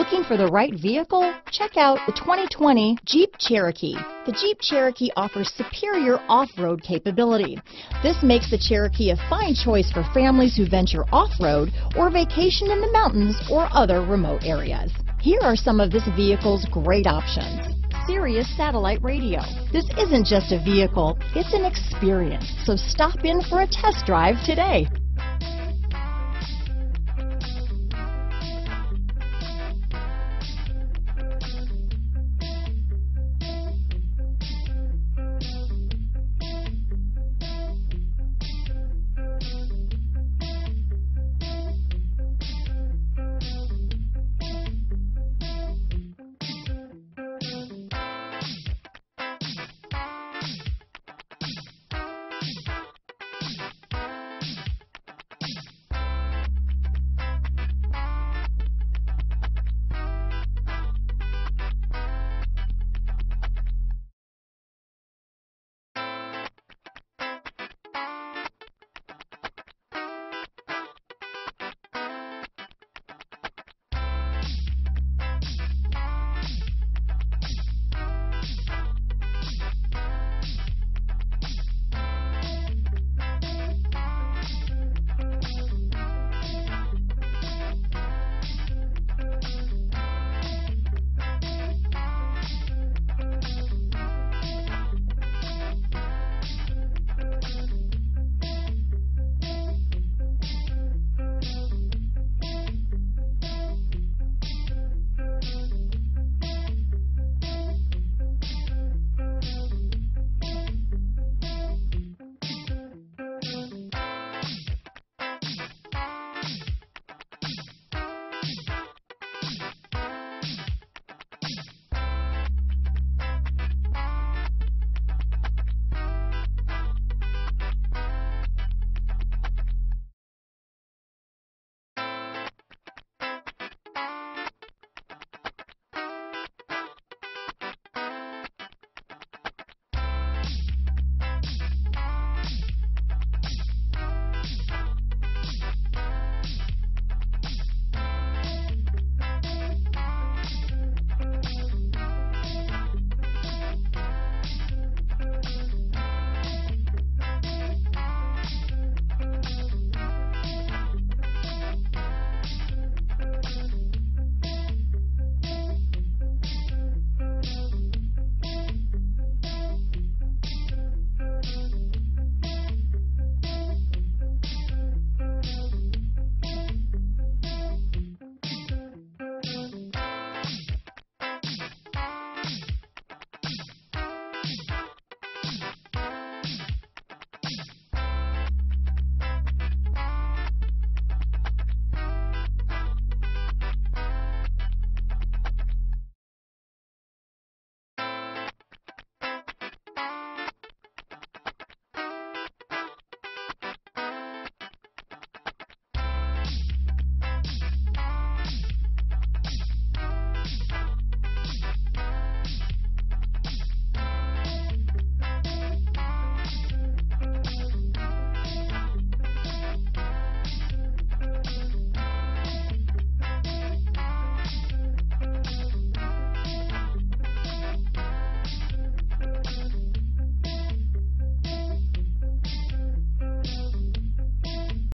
Looking for the right vehicle? Check out the 2020 Jeep Cherokee. The Jeep Cherokee offers superior off-road capability. This makes the Cherokee a fine choice for families who venture off-road or vacation in the mountains or other remote areas. Here are some of this vehicle's great options. Sirius satellite radio. This isn't just a vehicle, it's an experience. So stop in for a test drive today.